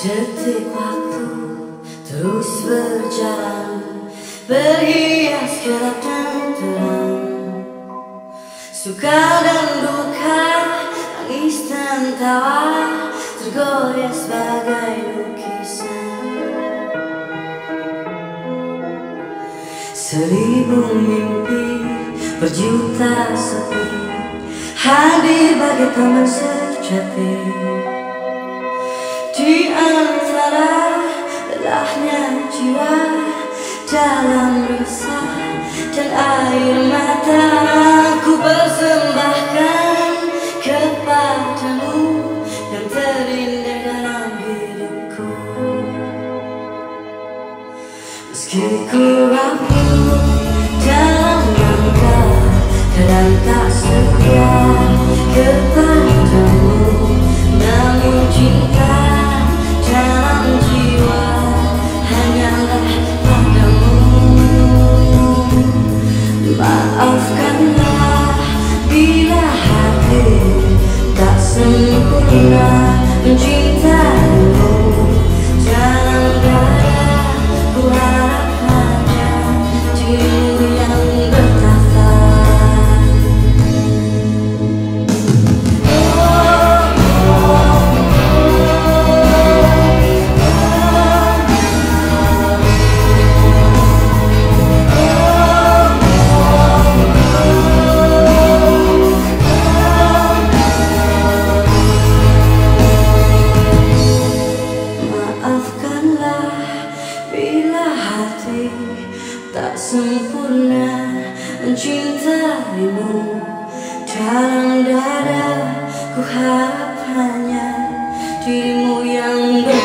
Detik waktu terus berjalan, berhias gelap dan terang, suka dan duka, tangis dan tawa, tergores bagai lukisan. Seribu mimpi, berjuta sepi, hadir bagai teman sejati. Di antara lelahnya jiwa, dalam resah dan air mata, ku persembahkan kepadamu yang terindah dalam hidupku. Meski ku rapuh dalam langkah, kadang tak setia kepadamu, namun cinta dalam jiwa hanyalah padamu. Maafkanlah bila hati tak sempurna mencintaimu. Dalam dada ku harap hanya dirimu yang bertahta. Tak sempurna mencintaimu. Dalam dada ku harap hanya dirimu yang